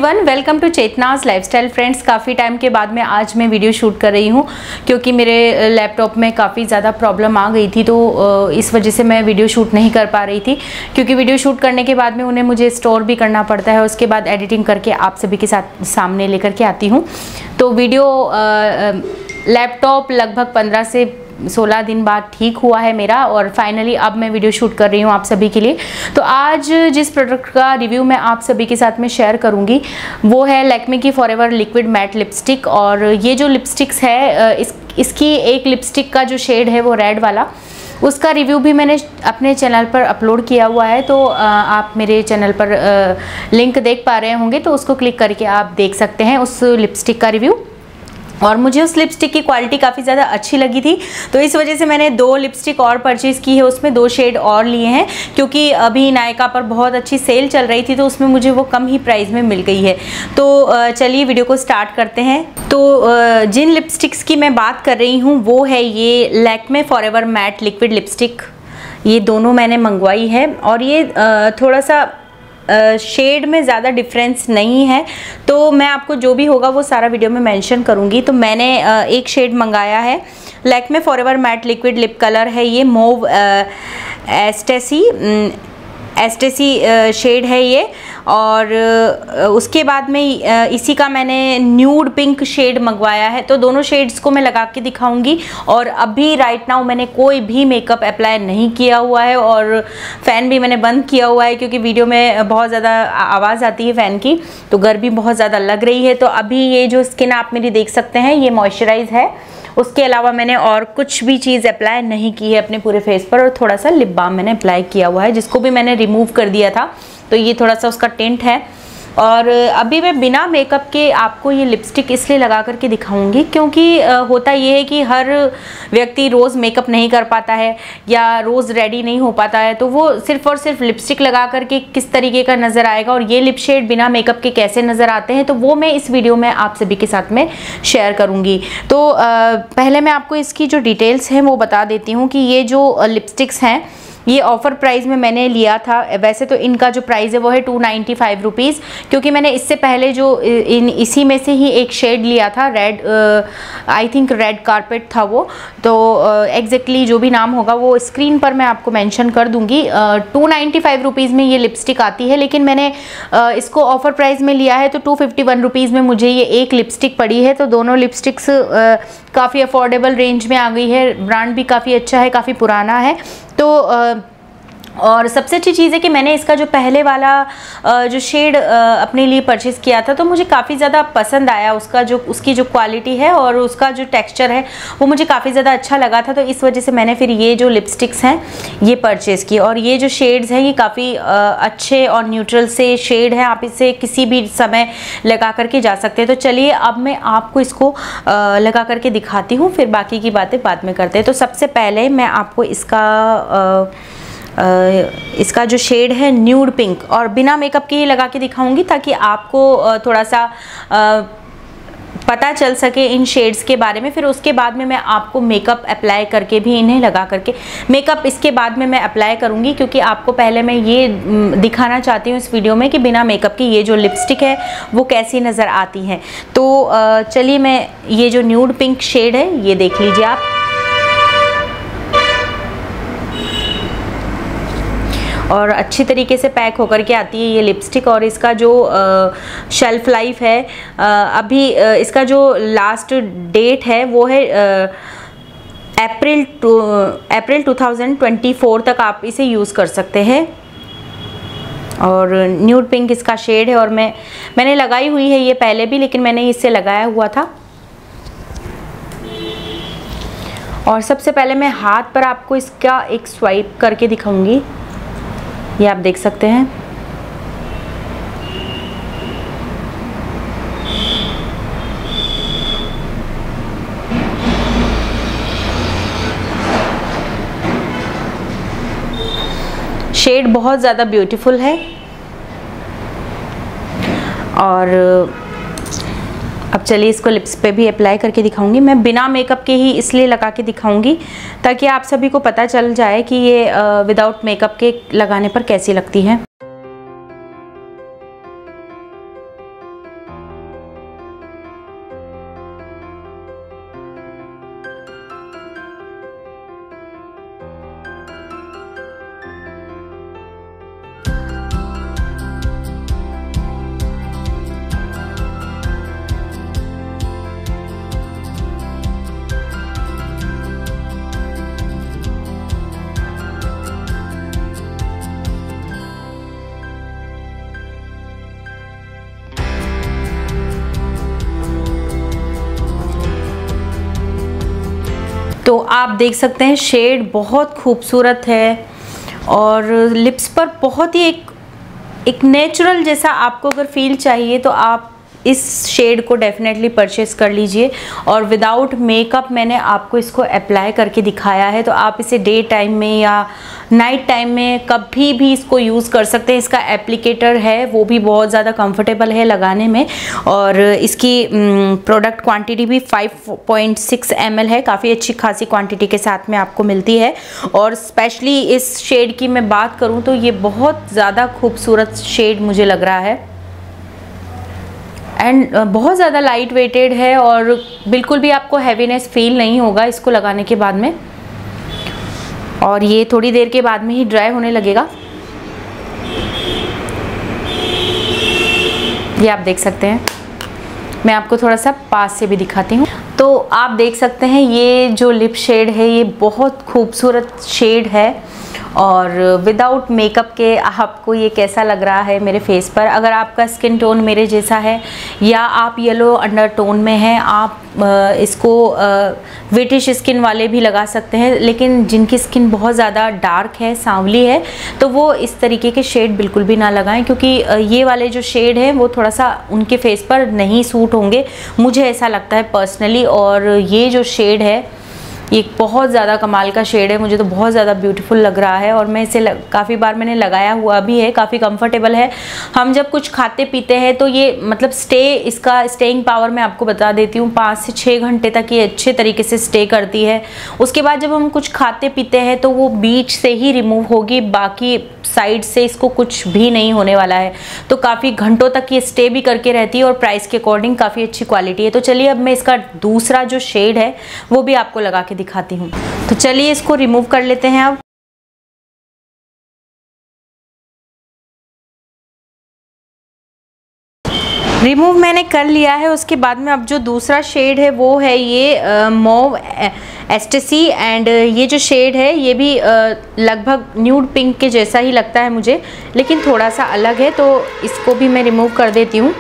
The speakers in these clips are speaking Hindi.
Everyone, welcome to Chetna's lifestyle. Friends, काफ़ी टाइम के बाद में आज मैं वीडियो शूट कर रही हूँ क्योंकि मेरे लैपटॉप में काफ़ी ज़्यादा प्रॉब्लम आ गई थी, तो इस वजह से मैं वीडियो शूट नहीं कर पा रही थी। क्योंकि वीडियो शूट करने के बाद में उन्हें मुझे स्टोर भी करना पड़ता है, उसके बाद एडिटिंग करके आप सभी के साथ सामने लेकर के आती हूँ। तो वीडियो लैपटॉप लगभग 15 से 16 दिन बाद ठीक हुआ है मेरा, और फाइनली अब मैं वीडियो शूट कर रही हूँ आप सभी के लिए। तो आज जिस प्रोडक्ट का रिव्यू मैं आप सभी के साथ में शेयर करूँगी वो है लैक्मे की फॉरएवर लिक्विड मैट लिपस्टिक। और ये जो लिपस्टिक्स है इसकी एक लिपस्टिक का जो शेड है वो रेड वाला, उसका रिव्यू भी मैंने अपने चैनल पर अपलोड किया हुआ है। तो आप मेरे चैनल पर लिंक देख पा रहे होंगे, तो उसको क्लिक करके आप देख सकते हैं उस लिपस्टिक का रिव्यू। और मुझे उस लिपस्टिक की क्वालिटी काफ़ी ज़्यादा अच्छी लगी थी, तो इस वजह से मैंने 2 लिपस्टिक और परचेज़ की है, उसमें 2 शेड और लिए हैं क्योंकि अभी नायका पर बहुत अच्छी सेल चल रही थी, तो उसमें मुझे वो कम ही प्राइस में मिल गई है। तो चलिए वीडियो को स्टार्ट करते हैं। तो जिन लिपस्टिक्स की मैं बात कर रही हूँ वो है ये Lakme forever matte liquid lipstick. ये दोनों मैंने मंगवाई है और ये थोड़ा सा शेड में ज़्यादा डिफरेंस नहीं है, तो मैं आपको जो भी होगा वो सारा वीडियो में मेंशन करूँगी। तो मैंने एक शेड मंगाया है, Lakme forever matte liquid lip colour है ये, मोव एस्टेसी शेड है ये। और उसके बाद में इसी का मैंने न्यूड पिंक शेड मंगवाया है। तो दोनों शेड्स को मैं लगा के दिखाऊंगी। और अभी राइट नाउ मैंने कोई भी मेकअप अप्लाई नहीं किया हुआ है और फ़ैन भी मैंने बंद किया हुआ है क्योंकि वीडियो में बहुत ज़्यादा आवाज़ आती है फ़ैन की, तो गर्मी बहुत ज़्यादा लग रही है। तो अभी ये जो स्किन आप मेरी देख सकते हैं ये मॉइस्चराइज है, उसके अलावा मैंने और कुछ भी चीज़ अप्लाई नहीं की है अपने पूरे फेस पर। और थोड़ा सा लिप बाम मैंने अप्लाई किया हुआ है जिसको भी मैंने रिमूव कर दिया था, तो ये थोड़ा सा उसका टिंट है। और अभी मैं बिना मेकअप के आपको ये लिपस्टिक इसलिए लगा करके दिखाऊंगी क्योंकि होता ये है कि हर व्यक्ति रोज़ मेकअप नहीं कर पाता है या रोज़ रेडी नहीं हो पाता है, तो वो सिर्फ और सिर्फ लिपस्टिक लगा करके किस तरीके का नज़र आएगा और ये लिप शेड बिना मेकअप के कैसे नज़र आते हैं, तो वो मैं इस वीडियो में आप सभी के साथ में शेयर करूँगी। तो पहले मैं आपको इसकी जो डिटेल्स हैं वो बता देती हूँ कि ये जो लिपस्टिक्स हैं ये ऑफ़र प्राइस में मैंने लिया था। वैसे तो इनका जो प्राइस है वो है 295 रुपीज़, क्योंकि मैंने इससे पहले जो इसी में से ही एक शेड लिया था, red, I think red carpet था वो। तो एग्जैक्टली जो भी नाम होगा वो स्क्रीन पर मैं आपको मेंशन कर दूंगी। 295 रुपीज़ में ये लिपस्टिक आती है, लेकिन मैंने इसको ऑफ़र प्राइस में लिया है तो 251 रुपीज़ में मुझे ये एक लिपस्टिक पड़ी है। तो दोनों लिपस्टिक्स काफ़ी अफोर्डेबल रेंज में आ गई है, ब्रांड भी काफ़ी अच्छा है, काफ़ी पुराना है। तो और सबसे अच्छी चीज़ है कि मैंने इसका जो पहले वाला जो शेड अपने लिए परचेज़ किया था तो मुझे काफ़ी ज़्यादा पसंद आया, उसकी जो क्वालिटी है और उसका जो टेक्सचर है वो मुझे काफ़ी ज़्यादा अच्छा लगा था। तो इस वजह से मैंने फिर ये जो लिपस्टिक्स हैं ये परचेज़ की। और ये जो शेड्स हैं ये काफ़ी अच्छे और न्यूट्रल से शेड है, आप इसे किसी भी समय लगा करके जा सकते हैं। तो चलिए अब मैं आपको इसको लगा करके दिखाती हूँ, फिर बाकी की बातें बाद में करते हैं। तो सबसे पहले मैं आपको इसका जो शेड है न्यूड पिंक, और बिना मेकअप के ही लगा के दिखाऊंगी ताकि आपको थोड़ा सा पता चल सके इन शेड्स के बारे में। फिर उसके बाद में मैं आपको मेकअप अप्लाई करके भी इन्हें लगा करके, मेकअप इसके बाद में मैं अप्लाई करूंगी क्योंकि आपको पहले मैं ये दिखाना चाहती हूँ इस वीडियो में कि बिना मेकअप की ये जो लिपस्टिक है वो कैसी नज़र आती है। तो चलिए मैं ये जो न्यूड पिंक शेड है ये देख लीजिए आप। और अच्छी तरीके से पैक होकर के आती है ये लिपस्टिक। और इसका जो शेल्फ लाइफ है, अभी इसका जो लास्ट डेट है वो है अप्रैल 2024 तक आप इसे यूज़ कर सकते हैं। और न्यूड पिंक इसका शेड है और मैंने लगाई हुई है ये पहले भी, लेकिन मैंने इससे लगाया हुआ था। और सबसे पहले मैं हाथ पर आपको इसका एक स्वाइप करके दिखाऊंगी, ये आप देख सकते हैं। शेड बहुत ज़्यादा ब्यूटीफुल है। और अब चलिए इसको लिप्स पे भी अप्लाई करके दिखाऊंगी। मैं बिना मेकअप के ही इसलिए लगा के दिखाऊंगी ताकि आप सभी को पता चल जाए कि ये विदाउट मेकअप के लगाने पर कैसी लगती है। आप देख सकते हैं शेड बहुत खूबसूरत है और लिप्स पर बहुत ही एक नेचुरल जैसा आपको अगर फील चाहिए तो आप इस शेड को डेफिनेटली परचेस कर लीजिए। और विदाउट मेकअप मैंने आपको इसको अप्लाई करके दिखाया है, तो आप इसे डे टाइम में या नाइट टाइम में कभी भी इसको यूज़ कर सकते हैं। इसका एप्लीकेटर है वो भी बहुत ज़्यादा कंफर्टेबल है लगाने में और इसकी प्रोडक्ट क्वांटिटी भी 5.6 ml है, काफ़ी अच्छी खासी क्वांटिटी के साथ में आपको मिलती है। और स्पेशली इस शेड की मैं बात करूँ तो ये बहुत ज़्यादा खूबसूरत शेड मुझे लग रहा है एंड बहुत ज़्यादा लाइट वेटेड है और बिल्कुल भी आपको हैवीनेस फील नहीं होगा इसको लगाने के बाद में। और ये थोड़ी देर के बाद में ही ड्राई होने लगेगा, ये आप देख सकते हैं। मैं आपको थोड़ा सा पास से भी दिखाती हूँ। तो आप देख सकते हैं ये जो लिप शेड है ये बहुत खूबसूरत शेड है और विदाउट मेकअप के आपको ये कैसा लग रहा है मेरे फेस पर। अगर आपका स्किन टोन मेरे जैसा है या आप येलो अंडर टोन में हैं, आप इसको विटिश स्किन वाले भी लगा सकते हैं, लेकिन जिनकी स्किन बहुत ज़्यादा डार्क है, सांवली है, तो वो इस तरीके के शेड बिल्कुल भी ना लगाएं क्योंकि ये वाले जो शेड हैं वो थोड़ा सा उनके फेस पर नहीं सूट होंगे, मुझे ऐसा लगता है पर्सनली। और ये जो शेड है ये बहुत ज़्यादा कमाल का शेड है, मुझे तो बहुत ज़्यादा ब्यूटीफुल लग रहा है और मैं इसे काफ़ी बार मैंने लगाया हुआ भी है, काफ़ी कंफर्टेबल है। हम जब कुछ खाते पीते हैं तो ये मतलब इसका स्टेइंग पावर मैं आपको बता देती हूँ, 5 से 6 घंटे तक ये अच्छे तरीके से स्टे करती है। उसके बाद जब हम कुछ खाते पीते हैं तो वो बीच से ही रिमूव होगी, बाकी साइड से इसको कुछ भी नहीं होने वाला है, तो काफ़ी घंटों तक ये स्टे भी करके रहती है और प्राइस के अकॉर्डिंग काफ़ी अच्छी क्वालिटी है। तो चलिए अब मैं इसका दूसरा जो शेड है वो भी आपको लगा के दिखाती हूँ। तो चलिए इसको रिमूव कर लेते हैं। अब रिमूव मैंने कर लिया है। उसके बाद में अब जो दूसरा शेड है वो है ये मॉव एस्टेसी एंड ये जो शेड है ये भी लगभग न्यूड पिंक के जैसा ही लगता है मुझे, लेकिन थोड़ा सा अलग है, तो इसको भी मैं रिमूव कर देती हूँ।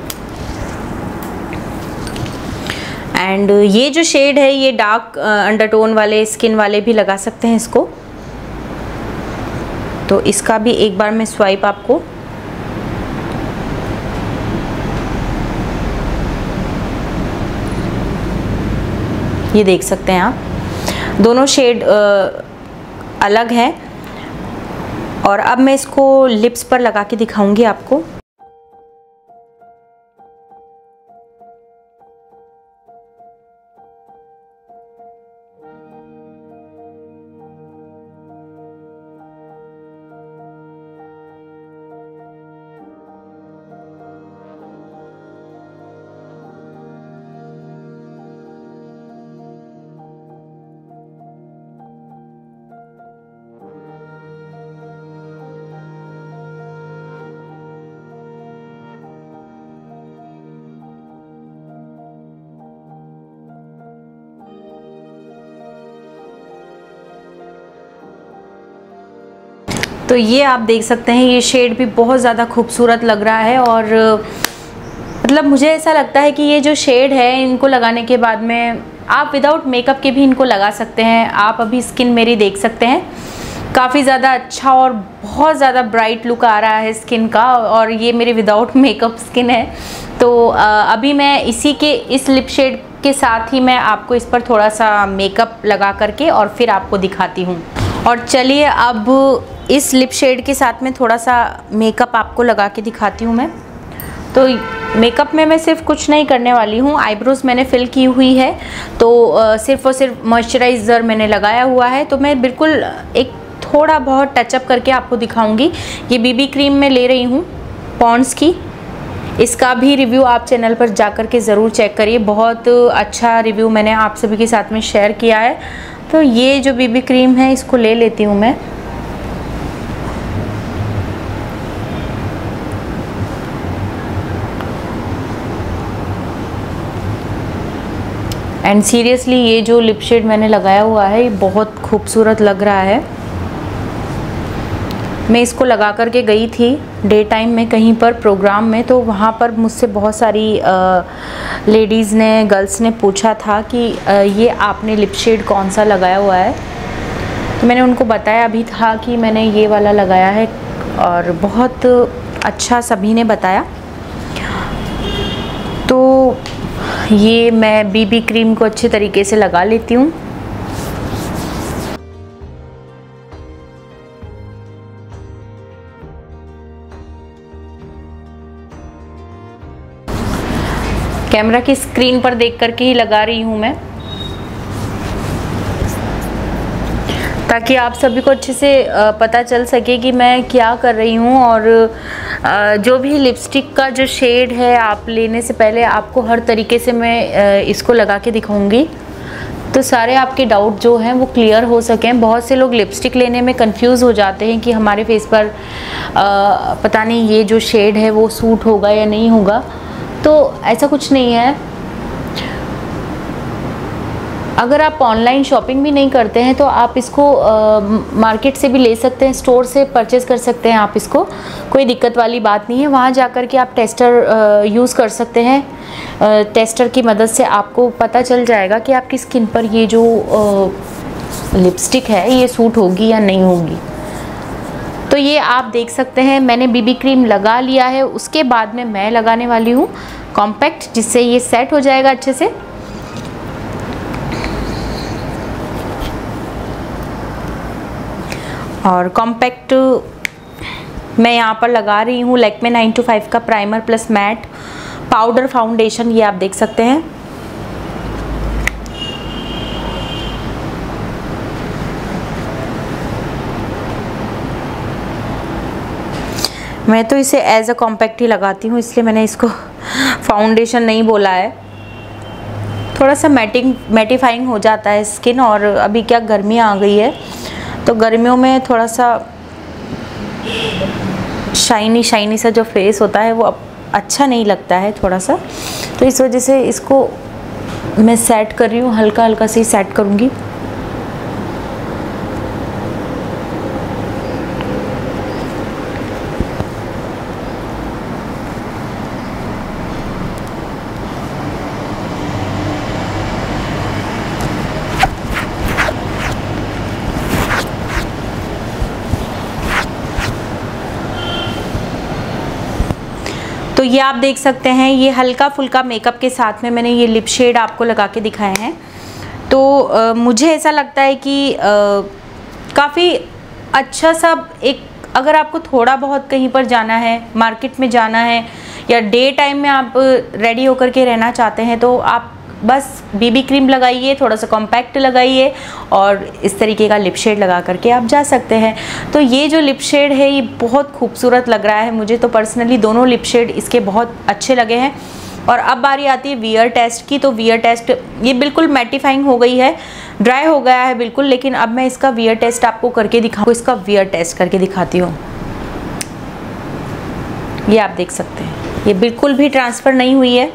एंड ये जो शेड है ये डार्क अंडरटोन वाले स्किन वाले भी लगा सकते हैं इसको, तो इसका भी एक बार मैं स्वाइप आपको ये देख सकते हैं आप, दोनों शेड अलग हैं। और अब मैं इसको लिप्स पर लगा के दिखाऊंगी आपको। तो ये आप देख सकते हैं ये शेड भी बहुत ज़्यादा खूबसूरत लग रहा है और मतलब मुझे ऐसा लगता है कि ये जो शेड है इनको लगाने के बाद में आप विदाउट मेकअप के भी इनको लगा सकते हैं। आप अभी स्किन मेरी देख सकते हैं, काफ़ी ज़्यादा अच्छा और बहुत ज़्यादा ब्राइट लुक आ रहा है स्किन का, और ये मेरी विदाउट मेकअप स्किन है। तो अभी मैं इस लिप शेड के साथ ही मैं आपको इस पर थोड़ा सा मेकअप लगा करके और फिर आपको दिखाती हूँ। और चलिए अब इस लिप शेड के साथ में थोड़ा सा मेकअप आपको लगा के दिखाती हूँ मैं। तो मेकअप में मैं सिर्फ कुछ नहीं करने वाली हूँ, आईब्रोज मैंने फिल की हुई है, तो सिर्फ और सिर्फ मॉइस्चराइज़र मैंने लगाया हुआ है। तो मैं बिल्कुल एक थोड़ा बहुत टचअप करके आपको दिखाऊंगी। ये बीबी क्रीम मैं ले रही हूँ पॉन्ड्स की, इसका भी रिव्यू आप चैनल पर जाकर के ज़रूर चेक करिए, बहुत अच्छा रिव्यू मैंने आप सभी के साथ में शेयर किया है। तो ये जो बीबी क्रीम है इसको ले लेती हूँ मैं। एंड सीरियसली ये जो लिप शेड मैंने लगाया हुआ है ये बहुत खूबसूरत लग रहा है। मैं इसको लगा कर के गई थी डे टाइम में कहीं पर प्रोग्राम में, तो वहाँ पर मुझसे बहुत सारी लेडीज़ ने, गर्ल्स ने पूछा था कि ये आपने लिप शेड कौन सा लगाया हुआ है। तो मैंने उनको बताया भी था कि मैंने ये वाला लगाया है, और बहुत अच्छा सभी ने बताया। तो ये मैं बीबी क्रीम को अच्छे तरीके से लगा लेती हूँ। कैमरा की स्क्रीन पर देख करके ही लगा रही हूँ मैं, ताकि आप सभी को अच्छे से पता चल सके कि मैं क्या कर रही हूँ। और जो भी लिपस्टिक का जो शेड है, आप लेने से पहले आपको हर तरीके से मैं इसको लगा के दिखाऊंगी, तो सारे आपके डाउट जो हैं वो क्लियर हो सकें। बहुत से लोग लिपस्टिक लेने में कंफ्यूज हो जाते हैं कि हमारे फेस पर पता नहीं ये जो शेड है वो सूट होगा या नहीं होगा। तो ऐसा कुछ नहीं है। अगर आप ऑनलाइन शॉपिंग भी नहीं करते हैं तो आप इसको मार्केट से भी ले सकते हैं, स्टोर से परचेज़ कर सकते हैं आप इसको, कोई दिक्कत वाली बात नहीं है। वहाँ जा कर के आप टेस्टर यूज़ कर सकते हैं। टेस्टर की मदद से आपको पता चल जाएगा कि आपकी स्किन पर ये जो लिपस्टिक है ये सूट होगी या नहीं होगी। तो ये आप देख सकते हैं मैंने बीबी क्रीम लगा लिया है। उसके बाद में मैं लगाने वाली हूँ कॉम्पैक्ट, जिससे ये सेट हो जाएगा अच्छे से। और कॉम्पैक्ट मैं यहाँ पर लगा रही हूँ लैक्मे 925 का primer plus matte powder foundation, ये आप देख सकते हैं। मैं तो इसे एज अ कॉम्पैक्ट ही लगाती हूँ, इसलिए मैंने इसको फाउंडेशन नहीं बोला है। थोड़ा सा मैटिफाइंग हो जाता है स्किन, और अभी क्या गर्मियाँ आ गई है तो गर्मियों में थोड़ा सा शाइनी सा जो फेस होता है वो अब अच्छा नहीं लगता है थोड़ा सा। तो इस वजह से इसको मैं सेट कर रही हूँ, हल्का हल्का से ही सेट करूँगी। तो ये आप देख सकते हैं, ये हल्का फुल्का मेकअप के साथ में मैंने ये लिप शेड आपको लगा के दिखाए हैं। तो मुझे ऐसा लगता है कि काफ़ी अच्छा सा एक, अगर आपको थोड़ा बहुत कहीं पर जाना है, मार्केट में जाना है, या डे टाइम में आप रेडी होकर के रहना चाहते हैं, तो आप बस बीबी क्रीम लगाइए, थोड़ा सा कॉम्पैक्ट लगाइए और इस तरीके का लिप शेड लगा करके आप जा सकते हैं। तो ये जो लिप शेड है ये बहुत खूबसूरत लग रहा है मुझे, तो पर्सनली दोनों लिप शेड इसके बहुत अच्छे लगे हैं। और अब बारी आती है वियर टेस्ट की। तो वियर टेस्ट ये बिल्कुल मैटिफाइंग हो गई है, ड्राई हो गया है बिल्कुल, लेकिन अब मैं इसका वियर टेस्ट आपको करके दिखाऊँ। इसका वियर टेस्ट करके दिखाती हूँ। ये आप देख सकते हैं, ये बिल्कुल भी ट्रांसफ़र नहीं हुई है।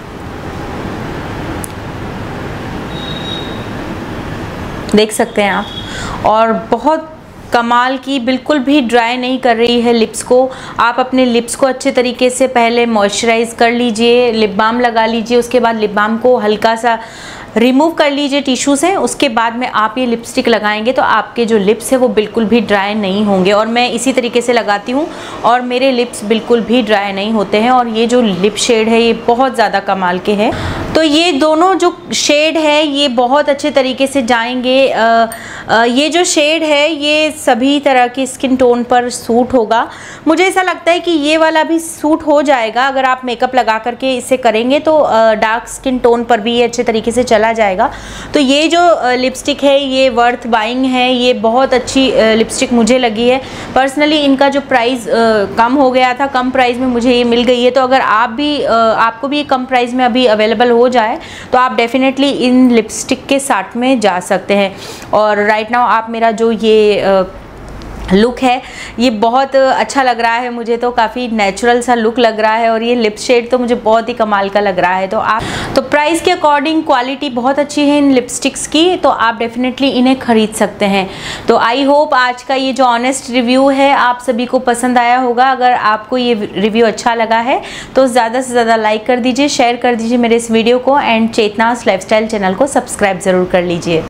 देख सकते हैं आप, और बहुत कमाल की, बिल्कुल भी ड्राई नहीं कर रही है लिप्स को। आप अपने लिप्स को अच्छे तरीके से पहले मॉइस्चराइज़ कर लीजिए, लिप बाम लगा लीजिए, उसके बाद लिप बाम को हल्का सा रिमूव कर लीजिए टिश्यू से। उसके बाद में आप ये लिपस्टिक लगाएंगे तो आपके जो लिप्स है वो बिल्कुल भी ड्राई नहीं होंगे। और मैं इसी तरीके से लगाती हूँ और मेरे लिप्स बिल्कुल भी ड्राई नहीं होते हैं। और ये जो लिप शेड है ये बहुत ज़्यादा कमाल के हैं। तो ये दोनों जो शेड है ये बहुत अच्छे तरीके से जाएंगे। ये जो शेड है ये सभी तरह की स्किन टोन पर सूट होगा। मुझे ऐसा लगता है कि ये वाला भी सूट हो जाएगा अगर आप मेकअप लगा करके इसे करेंगे तो डार्क स्किन टोन पर भी ये अच्छे तरीके से चला जाएगा। तो ये जो लिपस्टिक है ये वर्थ बाइंग है, ये बहुत अच्छी लिपस्टिक मुझे लगी है पर्सनली। इनका जो प्राइस कम हो गया था, कम प्राइस में मुझे ये मिल गई है। तो अगर आप भी आपको भी कम प्राइस में अभी अवेलेबल हो जाए तो आप डेफिनेटली इन लिपस्टिक के साथ में जा सकते हैं। और राइट नाउ आप मेरा जो ये लुक है ये बहुत अच्छा लग रहा है मुझे, तो काफ़ी नेचुरल सा लुक लग रहा है और ये लिप शेड तो मुझे बहुत ही कमाल का लग रहा है। तो प्राइस के अकॉर्डिंग क्वालिटी बहुत अच्छी है इन लिपस्टिक्स की, तो आप डेफिनेटली इन्हें खरीद सकते हैं। तो आई होप आज का ये जो ऑनेस्ट रिव्यू है आप सभी को पसंद आया होगा। अगर आपको ये रिव्यू अच्छा लगा है तो ज़्यादा से ज़्यादा लाइक कर दीजिए, शेयर कर दीजिए मेरे इस वीडियो को, एंड चेतनास लाइफस्टाइल चैनल को सब्सक्राइब ज़रूर कर लीजिए।